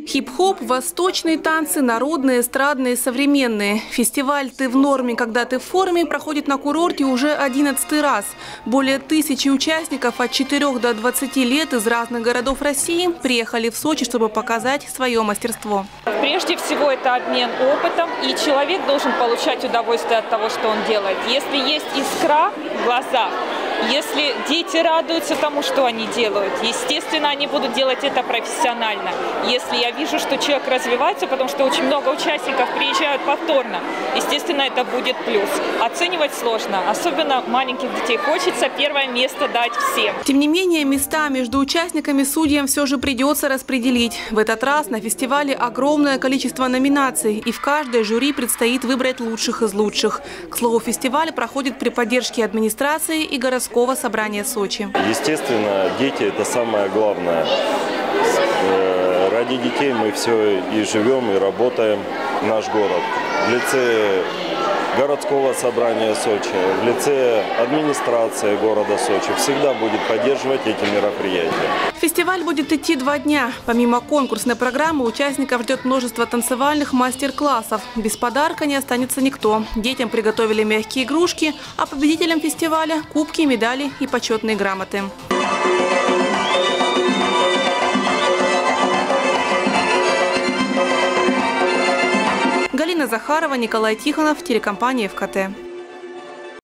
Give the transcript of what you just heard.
Хип-хоп, восточные танцы, народные, эстрадные, современные. Фестиваль «Ты в норме, когда ты в форме» проходит на курорте уже 11-й раз. Более 1000 участников от 4 до 20 лет из разных городов России приехали в Сочи, чтобы показать свое мастерство. Прежде всего, это обмен опытом, и человек должен получать удовольствие от того, что он делает. Если есть искра в глазах, если дети радуются тому, что они делают, естественно, они будут делать это профессионально. Если я вижу, что человек развивается, потому что очень много участников приезжают повторно, естественно, это будет плюс. Оценивать сложно, особенно маленьких детей. Хочется первое место дать всем. Тем не менее, места между участниками судьям все же придется распределить. В этот раз на фестивале огромное количество номинаций, и в каждой жюри предстоит выбрать лучших из лучших. К слову, фестиваль проходит при поддержке администрации и городского собрания Сочи. Естественно, дети – это самое главное. Ради детей мы все и живем, и работаем, наш город. В лице городского собрания Сочи, в лице администрации города Сочи всегда будет поддерживать эти мероприятия. Фестиваль будет идти 2 дня. Помимо конкурсной программы, участников ждет множество танцевальных мастер-классов. Без подарка не останется никто. Детям приготовили мягкие игрушки, а победителям фестиваля – кубки, медали и почетные грамоты. Галина Захарова, Николай Тихонов, телекомпания ФКТ.